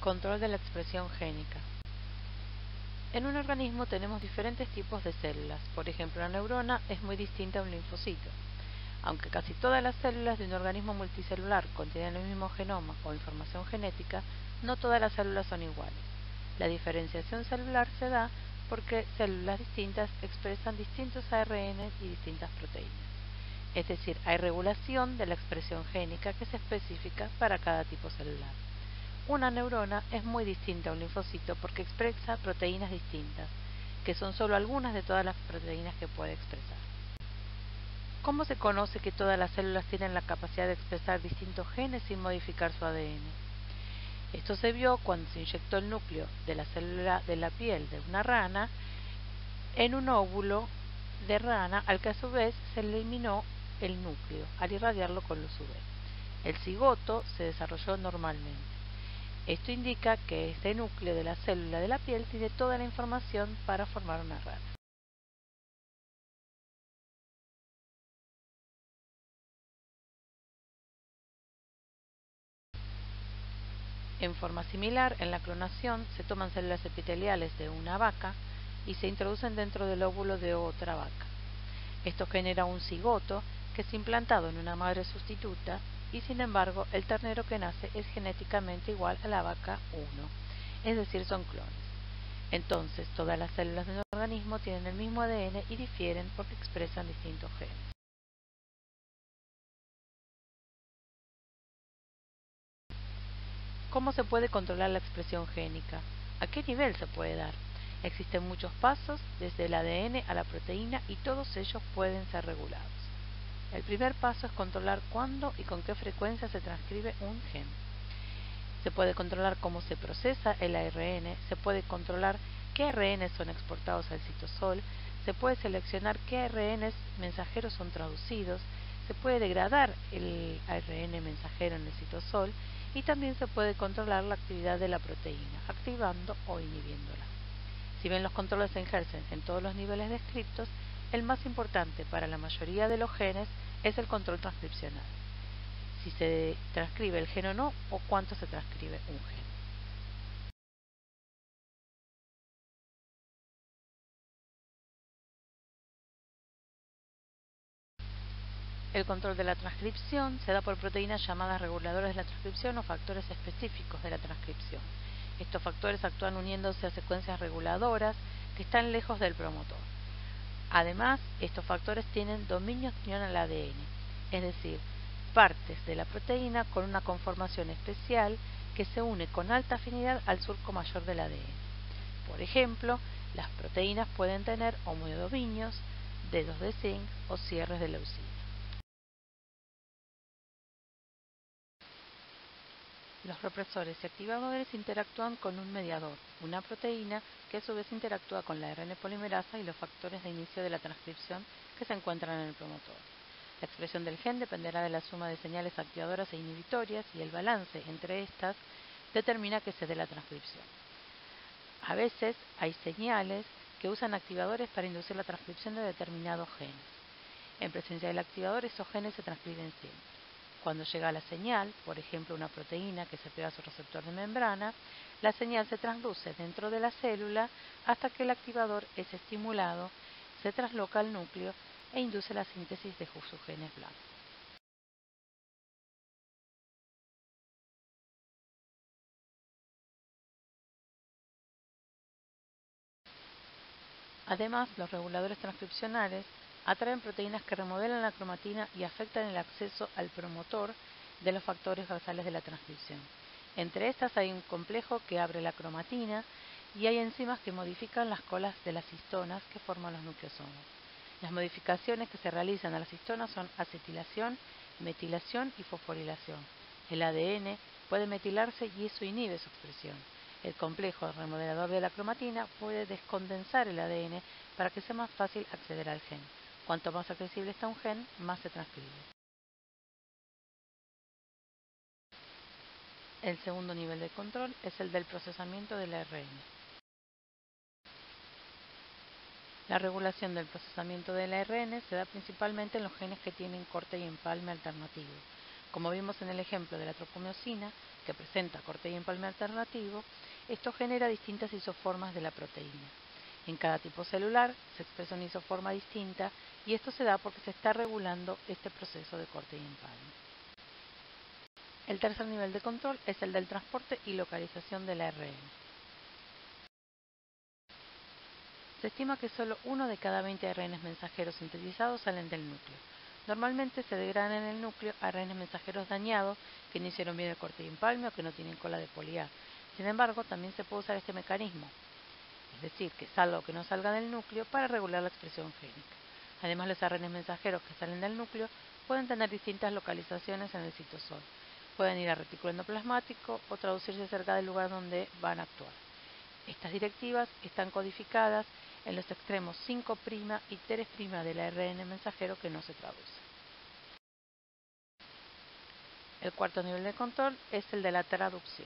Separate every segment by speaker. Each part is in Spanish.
Speaker 1: Control de la expresión génica. En un organismo tenemos diferentes tipos de células. Por ejemplo, la neurona es muy distinta a un linfocito. Aunque casi todas las células de un organismo multicelular contienen el mismo genoma o información genética, no todas las células son iguales. La diferenciación celular se da porque células distintas expresan distintos ARN y distintas proteínas. Es decir, hay regulación de la expresión génica que es específica para cada tipo celular. Una neurona es muy distinta a un linfocito porque expresa proteínas distintas, que son solo algunas de todas las proteínas que puede expresar. ¿Cómo se conoce que todas las células tienen la capacidad de expresar distintos genes sin modificar su ADN? Esto se vio cuando se inyectó el núcleo de la célula de la piel de una rana en un óvulo de rana, al que a su vez se eliminó el núcleo al irradiarlo con luz UV. El cigoto se desarrolló normalmente. Esto indica que este núcleo de la célula de la piel tiene toda la información para formar una rana. En forma similar, en la clonación se toman células epiteliales de una vaca y se introducen dentro del óvulo de otra vaca. Esto genera un cigoto que es implantado en una madre sustituta y, sin embargo, el ternero que nace es genéticamente igual a la vaca 1, es decir, son clones. Entonces, todas las células de un organismo tienen el mismo ADN y difieren porque expresan distintos genes. ¿Cómo se puede controlar la expresión génica? ¿A qué nivel se puede dar? Existen muchos pasos, desde el ADN a la proteína, y todos ellos pueden ser regulados. El primer paso es controlar cuándo y con qué frecuencia se transcribe un gen. Se puede controlar cómo se procesa el ARN, se puede controlar qué ARN son exportados al citosol, se puede seleccionar qué ARN mensajeros son traducidos, se puede degradar el ARN mensajero en el citosol y también se puede controlar la actividad de la proteína, activando o inhibiéndola. Si bien los controles se ejercen en todos los niveles descritos, el más importante para la mayoría de los genes es el control transcripcional. Si se transcribe el gen o no, o cuánto se transcribe un gen. El control de la transcripción se da por proteínas llamadas reguladores de la transcripción o factores específicos de la transcripción. Estos factores actúan uniéndose a secuencias reguladoras que están lejos del promotor. Además, estos factores tienen dominios de unión al ADN, es decir, partes de la proteína con una conformación especial que se une con alta afinidad al surco mayor del ADN. Por ejemplo, las proteínas pueden tener homodominios, dedos de zinc o cierres de leucina. Los represores y activadores interactúan con un mediador, una proteína, que a su vez interactúa con la ARN polimerasa y los factores de inicio de la transcripción que se encuentran en el promotor. La expresión del gen dependerá de la suma de señales activadoras e inhibitorias y el balance entre estas determina que se dé la transcripción. A veces hay señales que usan activadores para inducir la transcripción de determinados genes. En presencia del activador, esos genes se transcriben siempre. Cuando llega la señal, por ejemplo una proteína que se pega a su receptor de membrana, la señal se transduce dentro de la célula hasta que el activador es estimulado, se trasloca al núcleo e induce la síntesis de sus genes blancos. Además, los reguladores transcripcionales atraen proteínas que remodelan la cromatina y afectan el acceso al promotor de los factores basales de la transcripción. Entre estas hay un complejo que abre la cromatina y hay enzimas que modifican las colas de las histonas que forman los nucleosomas. Las modificaciones que se realizan a las histonas son acetilación, metilación y fosforilación. El ADN puede metilarse y eso inhibe su expresión. El complejo remodelador de la cromatina puede descondensar el ADN para que sea más fácil acceder al gen. Cuanto más accesible está un gen, más se transcribe. El segundo nivel de control es el del procesamiento del ARN. La regulación del procesamiento del ARN se da principalmente en los genes que tienen corte y empalme alternativo. Como vimos en el ejemplo de la tropomiosina, que presenta corte y empalme alternativo, esto genera distintas isoformas de la proteína. En cada tipo celular se expresa una isoforma distinta y esto se da porque se está regulando este proceso de corte y empalme. El tercer nivel de control es el del transporte y localización del ARN. Se estima que solo 1 de cada 20 ARN mensajeros sintetizados salen del núcleo. Normalmente se degradan en el núcleo ARN mensajeros dañados que no hicieron bien el corte y empalme o que no tienen cola de poli A. Sin embargo, también se puede usar este mecanismo, es decir, que salga o que no salga del núcleo para regular la expresión génica. Además, los ARN mensajeros que salen del núcleo pueden tener distintas localizaciones en el citosol. Pueden ir al retículo endoplasmático o traducirse cerca del lugar donde van a actuar. Estas directivas están codificadas en los extremos 5' y 3' del ARN mensajero que no se traduce. El cuarto nivel de control es el de la traducción.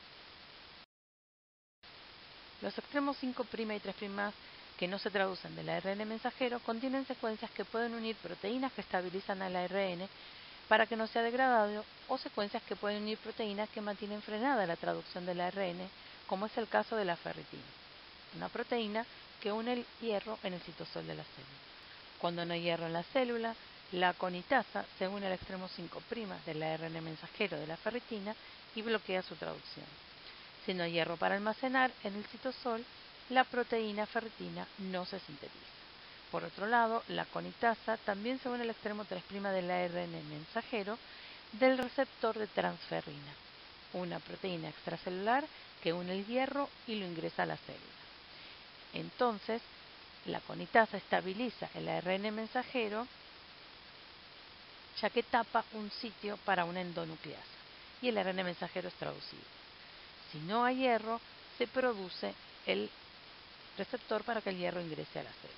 Speaker 1: Los extremos 5' y 3' que no se traducen del ARN mensajero contienen secuencias que pueden unir proteínas que estabilizan al ARN para que no sea degradado o secuencias que pueden unir proteínas que mantienen frenada la traducción del ARN, como es el caso de la ferritina, una proteína que une el hierro en el citosol de la célula. Cuando no hay hierro en la célula, la conitasa se une al extremo 5' del ARN mensajero de la ferritina y bloquea su traducción. Si no hay hierro para almacenar en el citosol, la proteína ferritina no se sintetiza. Por otro lado, la conitasa también se une al extremo 3' del ARN mensajero del receptor de transferrina, una proteína extracelular que une el hierro y lo ingresa a la célula. Entonces, la conitasa estabiliza el ARN mensajero ya que tapa un sitio para una endonucleasa y el ARN mensajero es traducido. Si no hay hierro, se produce el receptor para que el hierro ingrese a la célula.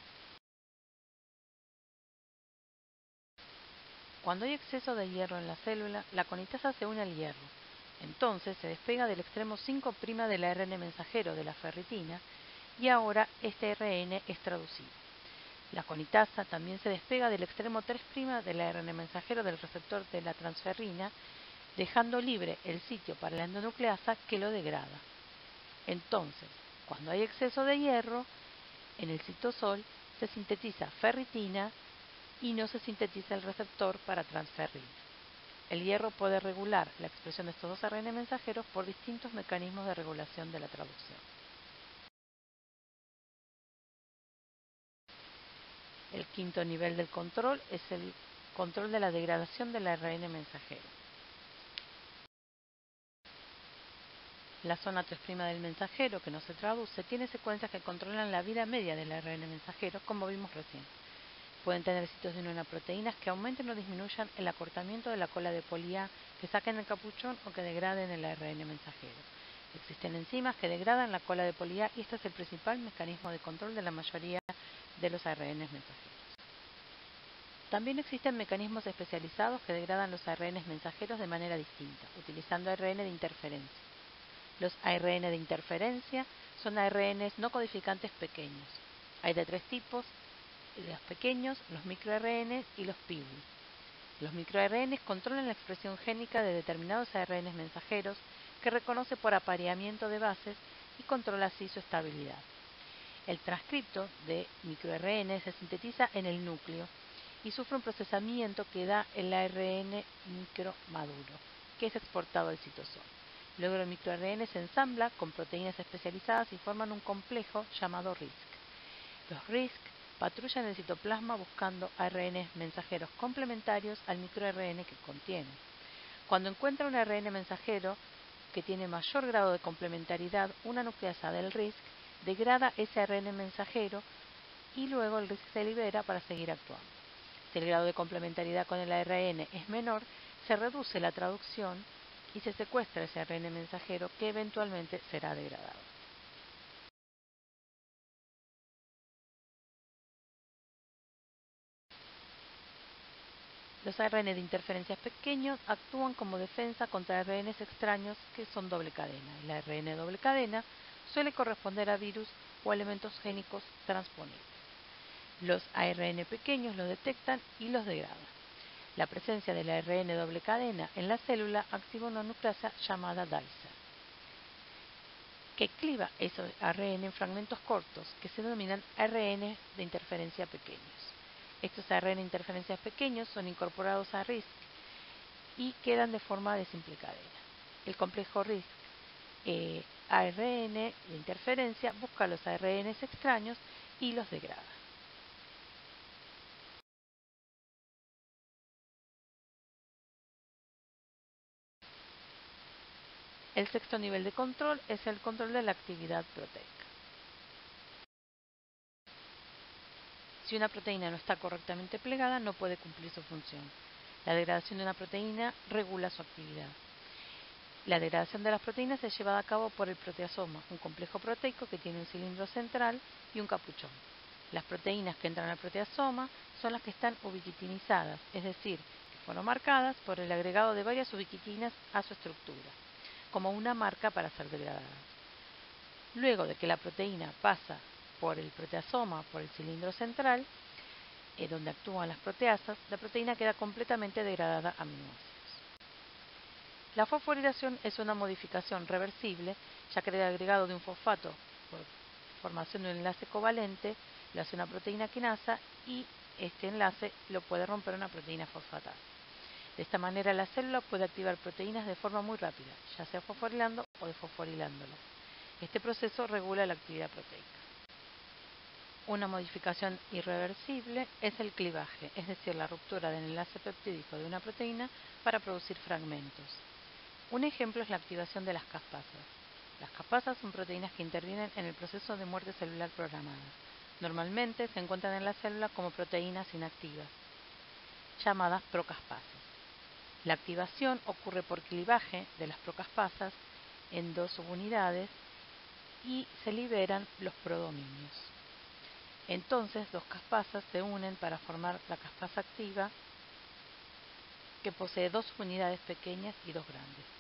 Speaker 1: Cuando hay exceso de hierro en la célula, la conitasa se une al hierro. Entonces se despega del extremo 5' del ARN mensajero de la ferritina y ahora este ARN es traducido. La conitasa también se despega del extremo 3' del ARN mensajero del receptor de la transferrina, dejando libre el sitio para la endonucleasa que lo degrada. Entonces, cuando hay exceso de hierro, en el citosol se sintetiza ferritina y no se sintetiza el receptor para transferrina. El hierro puede regular la expresión de estos dos ARN mensajeros por distintos mecanismos de regulación de la traducción. El quinto nivel del control es el control de la degradación del ARN mensajero. La zona 3' del mensajero, que no se traduce, tiene secuencias que controlan la vida media del ARN mensajero, como vimos recién. Pueden tener sitios de unión a proteínas que aumenten o disminuyan el acortamiento de la cola de poli A, que saquen el capuchón o que degraden el ARN mensajero. Existen enzimas que degradan la cola de poli A y este es el principal mecanismo de control de la mayoría de los ARN mensajeros. También existen mecanismos especializados que degradan los ARN mensajeros de manera distinta, utilizando ARN de interferencia. Los ARN de interferencia son ARNs no codificantes pequeños. Hay de 3 tipos: los pequeños, los microARN y los PIWIL. Los microARN controlan la expresión génica de determinados ARN mensajeros que reconoce por apareamiento de bases y controla así su estabilidad. El transcripto de microARN se sintetiza en el núcleo y sufre un procesamiento que da el ARN micro maduro, que es exportado al citosol. Luego el microARN se ensambla con proteínas especializadas y forman un complejo llamado RISC. Los RISC patrullan el citoplasma buscando ARN mensajeros complementarios al microARN que contienen. Cuando encuentra un ARN mensajero que tiene mayor grado de complementariedad, una nucleasa del RISC degrada ese ARN mensajero y luego el RISC se libera para seguir actuando. Si el grado de complementariedad con el ARN es menor, se reduce la traducción y se secuestra ese ARN mensajero que eventualmente será degradado. Los ARN de interferencias pequeños actúan como defensa contra ARNs extraños que son doble cadena. El ARN doble cadena suele corresponder a virus o elementos génicos transponibles. Los ARN pequeños los detectan y los degradan. La presencia del ARN doble cadena en la célula activa una nucleasa llamada dicer, que cliva esos ARN en fragmentos cortos que se denominan ARN de interferencia pequeños. Estos ARN de interferencia pequeños son incorporados a RISC y quedan de forma de simple cadena. El complejo RISC ARN de interferencia busca los ARN extraños y los degrada. El sexto nivel de control es el control de la actividad proteica. Si una proteína no está correctamente plegada, no puede cumplir su función. La degradación de una proteína regula su actividad. La degradación de las proteínas es llevada a cabo por el proteasoma, un complejo proteico que tiene un cilindro central y un capuchón. Las proteínas que entran al proteasoma son las que están ubiquitinizadas, es decir, que fueron marcadas por el agregado de varias ubiquitinas a su estructura, como una marca para ser degradadas. Luego de que la proteína pasa por el proteasoma, por el cilindro central, donde actúan las proteasas, la proteína queda completamente degradada a aminoácidos. La fosforilación es una modificación reversible, ya que el agregado de un fosfato por formación de un enlace covalente lo hace una proteína quinasa y este enlace lo puede romper una proteína fosfatasa. De esta manera la célula puede activar proteínas de forma muy rápida, ya sea fosforilando o desfosforilándolas. Este proceso regula la actividad proteica. Una modificación irreversible es el clivaje, es decir, la ruptura del enlace peptídico de una proteína para producir fragmentos. Un ejemplo es la activación de las caspasas. Las caspasas son proteínas que intervienen en el proceso de muerte celular programada. Normalmente se encuentran en la célula como proteínas inactivas, llamadas procaspasas. La activación ocurre por clivaje de las procaspasas en dos subunidades y se liberan los prodominios. Entonces, dos caspasas se unen para formar la caspasa activa, que posee dos subunidades pequeñas y dos grandes.